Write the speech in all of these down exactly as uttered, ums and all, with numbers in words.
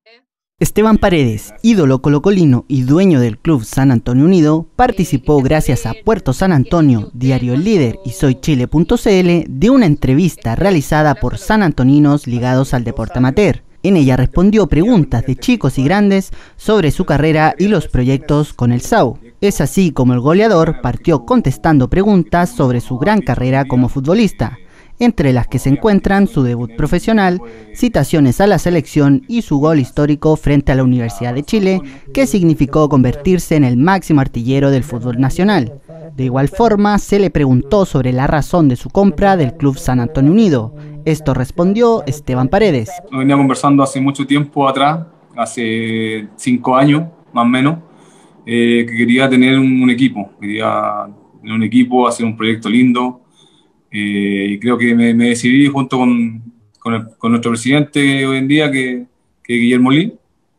Esteban Paredes, ídolo colocolino y dueño del club San Antonio Unido, participó gracias a Puerto San Antonio, Diario El Líder y Soy Chile punto cl de una entrevista realizada por sanantoninos ligados al deporte amateur. En ella respondió preguntas de chicos y grandes sobre su carrera y los proyectos con el S A U. Es así como el goleador partió contestando preguntas sobre su gran carrera como futbolista, entre las que se encuentran su debut profesional, citaciones a la selección y su gol histórico frente a la Universidad de Chile, que significó convertirse en el máximo artillero del fútbol nacional. De igual forma, se le preguntó sobre la razón de su compra del club San Antonio Unido. Esto respondió Esteban Paredes. Lo venía conversando hace mucho tiempo atrás, hace cinco años más o menos, eh, que quería tener un, un equipo, quería tener un equipo, hacer un proyecto lindo. Eh, y creo que me, me decidí junto con, con, el, con nuestro presidente hoy en día, que, que es Guillermo Lee,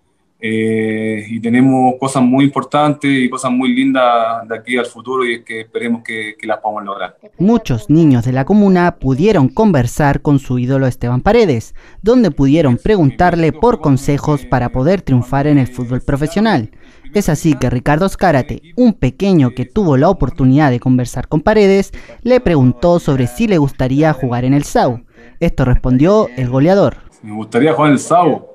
eh, y tenemos cosas muy importantes y cosas muy lindas de aquí al futuro y que esperemos que, que las podamos lograr. Muchos niños de la comuna pudieron conversar con su ídolo Esteban Paredes, donde pudieron preguntarle por consejos para poder triunfar en el fútbol profesional. Es así que Ricardo Zárate, un pequeño que tuvo la oportunidad de conversar con Paredes, le preguntó sobre si le gustaría jugar en el S A U. Esto respondió el goleador. Me gustaría jugar en el S A U.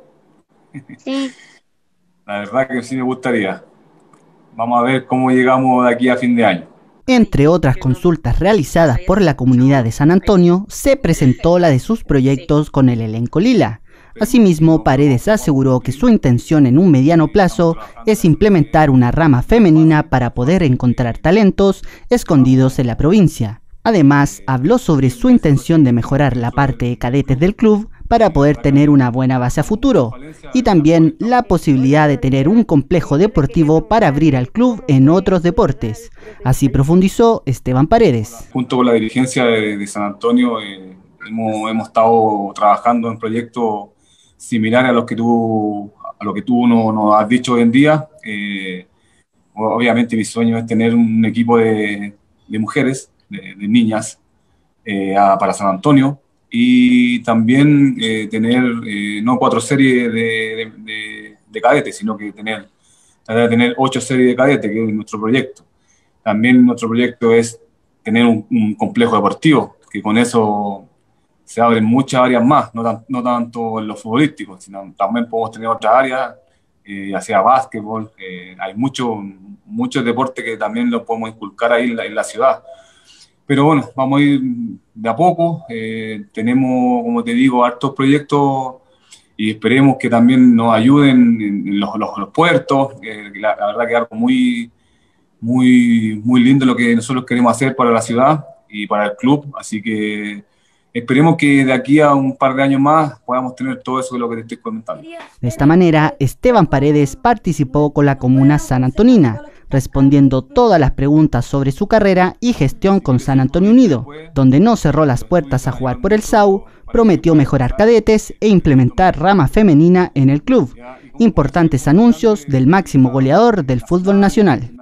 Sí. La verdad que sí me gustaría. Vamos a ver cómo llegamos de aquí a fin de año. Entre otras consultas realizadas por la comunidad de San Antonio, se presentó la de sus proyectos con el elenco Lila. Asimismo, Paredes aseguró que su intención en un mediano plazo es implementar una rama femenina para poder encontrar talentos escondidos en la provincia. Además, habló sobre su intención de mejorar la parte de cadetes del club para poder tener una buena base a futuro, y también la posibilidad de tener un complejo deportivo para abrir al club en otros deportes. Así profundizó Esteban Paredes. Junto con la dirigencia de, de San Antonio eh, hemos, hemos estado trabajando en proyectos similares a los que tú, a lo que tú nos, nos has dicho hoy en día. Eh, obviamente mi sueño es tener un equipo de, de mujeres, de, de niñas, eh, a, para San Antonio, y también eh, tener eh, no cuatro series de, de, de, de cadetes, sino que tener, tener ocho series de cadetes, que es nuestro proyecto. También nuestro proyecto es tener un, un complejo deportivo, que con eso se abren muchas áreas más, no, tan, no tanto en lo futbolístico, sino también podemos tener otras áreas, eh, ya sea básquetbol, eh, hay muchos muchos deportes que también los podemos inculcar ahí en la, en la ciudad. Pero bueno, vamos a ir de a poco, eh, tenemos, como te digo, hartos proyectos y esperemos que también nos ayuden en los, los, los puertos, eh, la, la verdad que es algo muy, muy, muy lindo lo que nosotros queremos hacer para la ciudad y para el club, así que esperemos que de aquí a un par de años más podamos tener todo eso de lo que te estoy comentando. De esta manera, Esteban Paredes participó con la comuna sanantonina, respondiendo todas las preguntas sobre su carrera y gestión con San Antonio Unido, donde no cerró las puertas a jugar por el S A U, prometió mejorar cadetes e implementar rama femenina en el club. Importantes anuncios del máximo goleador del fútbol nacional.